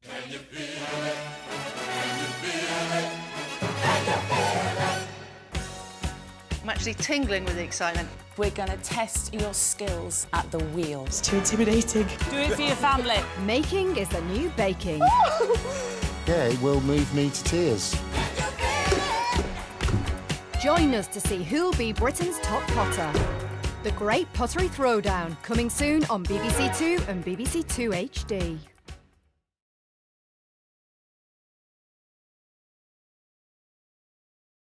Can you feel it? Can you feel it? Can you feel it? I'm actually tingling with the excitement. We're going to test your skills at the wheel. It's too intimidating. Do it for your family. Making is the new baking. Yeah, it will move me to tears. Join us to see who'll be Britain's top potter. The Great Pottery Throwdown, coming soon on BBC Two and BBC Two HD.